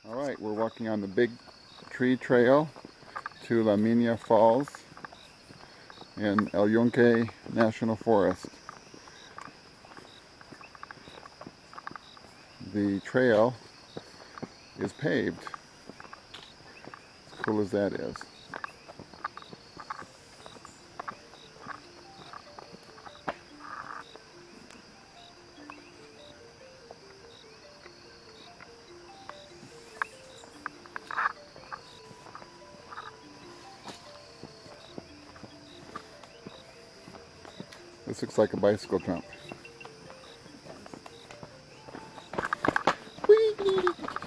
All right, we're walking on the Big Tree Trail to La Mina Falls in El Yunque National Forest. The trail is paved, as cool as that is. This looks like a bicycle jump. Whee!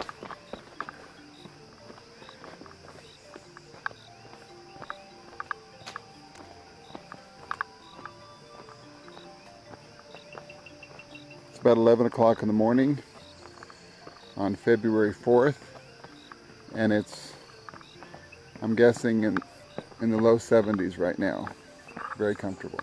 It's about 11 o'clock in the morning on February 4th, and it's, I'm guessing, in the low 70s right now. Very comfortable.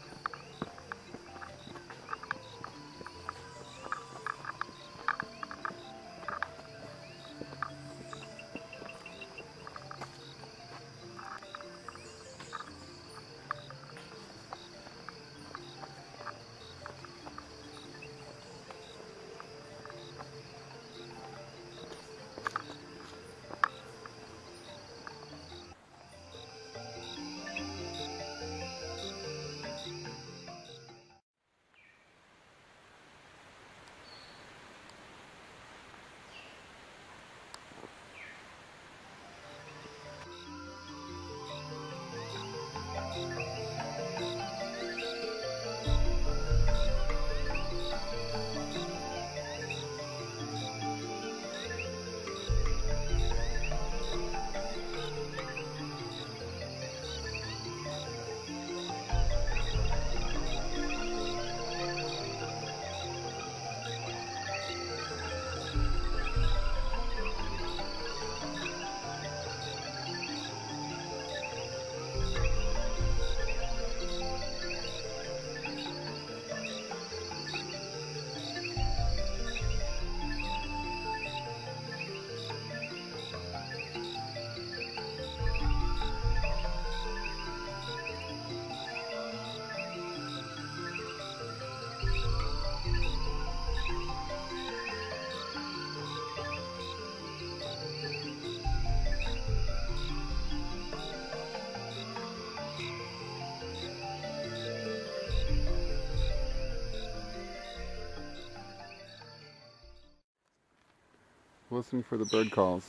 Listening for the bird calls.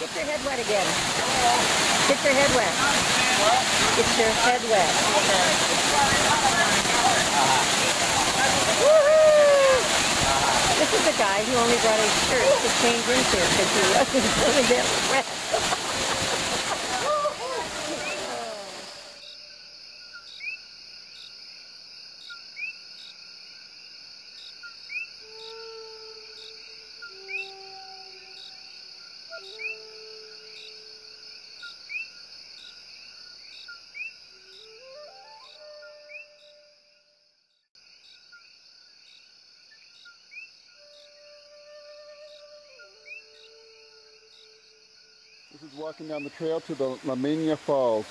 Get your head wet again. Get your head wet. Get your head wet. Woohoo! This is the guy who only brought his shirt to change into because he wasn't going to get wet. This is walking down the trail to the Mina Falls.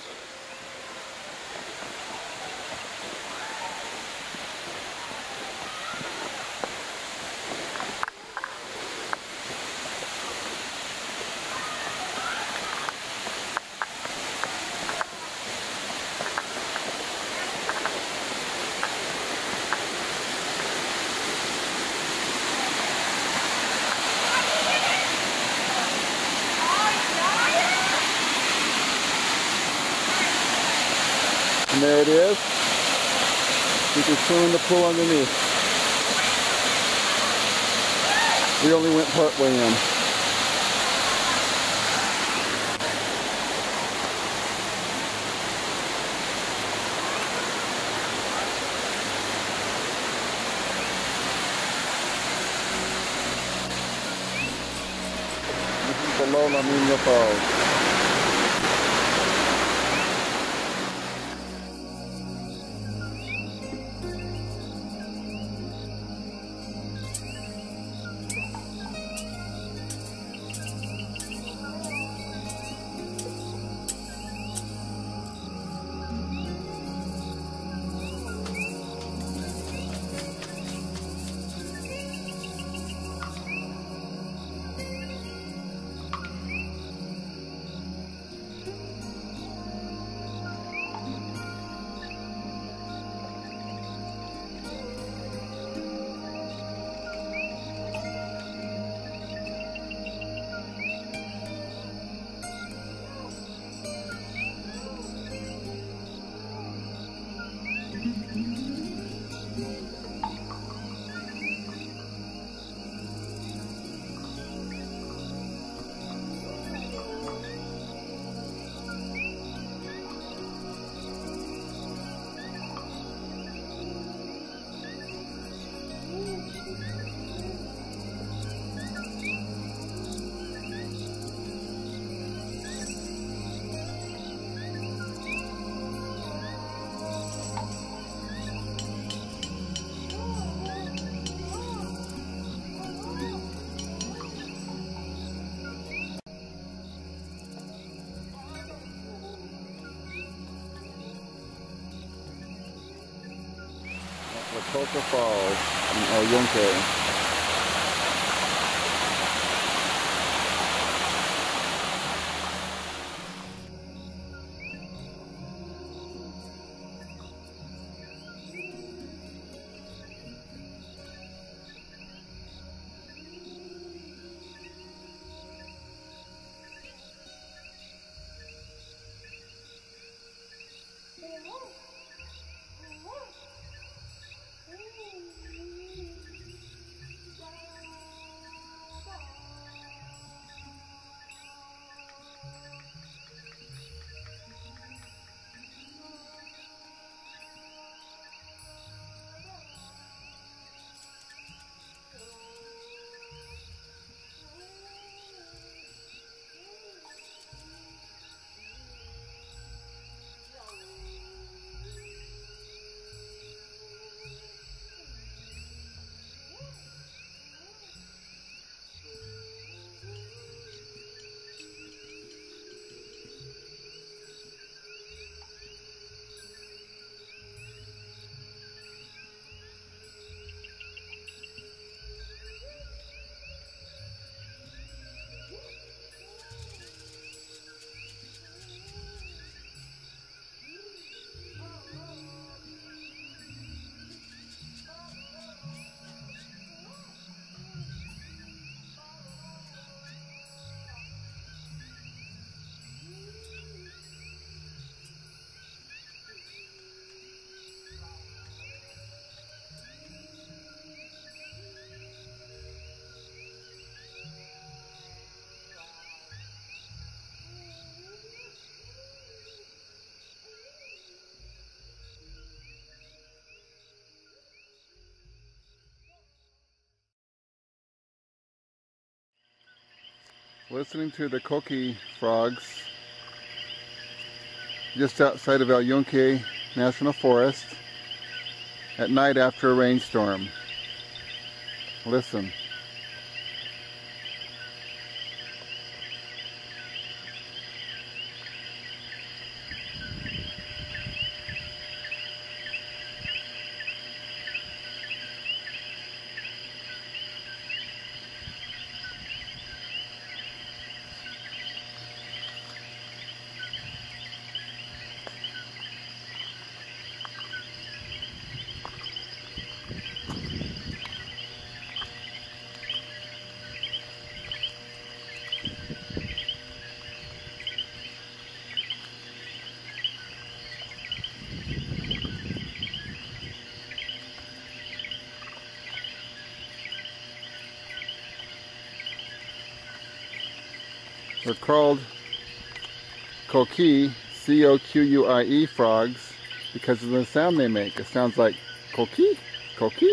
And there it is. You can swim in the pool underneath. We only went part way in. This is below Mina Falls. Puerto Falls in Yunque. Listening to the coqui frogs just outside of Yunque National Forest at night after a rainstorm. Listen. They're called coqui, C-O-Q-U-I-E frogs, because of the sound they make. It sounds like coqui, coqui.